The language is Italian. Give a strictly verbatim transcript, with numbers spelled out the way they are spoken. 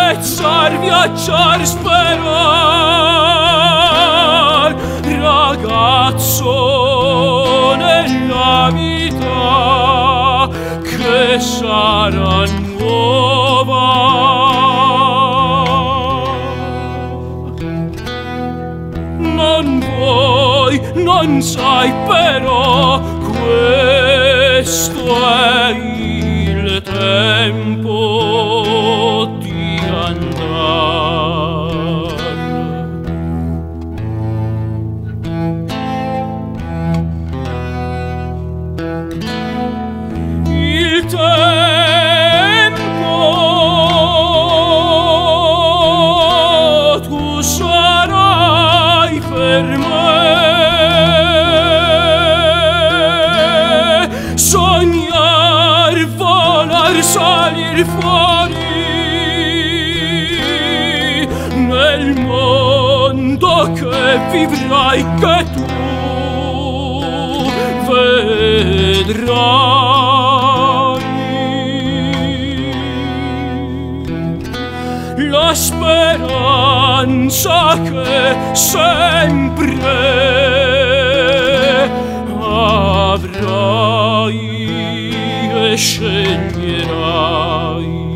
spezzar, viaggiar, sperar, ragazzo nella vita che sarà nuova. Non vuoi, non sai però, questo è il tempo di andar. Il tempo tu sarai per me, sognare, volar, salir fuori nel mondo che vivrai, che tu vedrai. La speranza che sempre avrai e sceglierai.